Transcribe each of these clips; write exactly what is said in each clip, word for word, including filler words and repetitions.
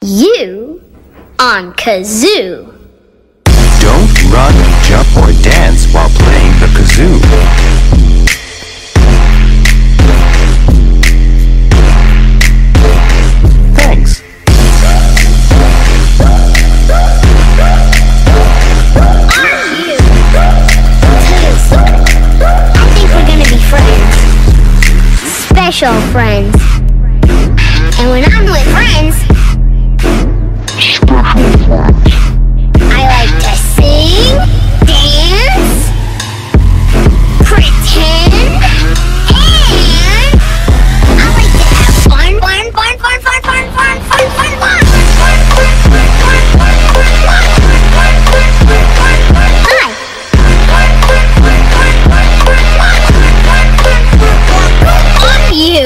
You on Kazoo. Don't run, jump, or dance while playing the kazoo. Thanks. Are you? I think we're gonna be friends. Special friends. And when I'm with friends, I like to sing, dance, pretend, and I like to have fun, fun, fun, fun, fun, fun, fun, fun, fun, fun. Hi. On you.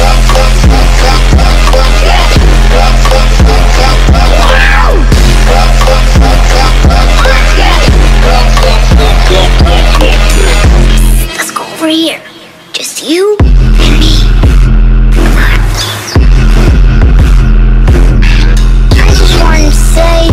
Let's go over here. Just you and me. Come on. I just wanted to say,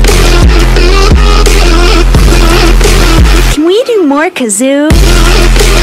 Can we do more kazoo?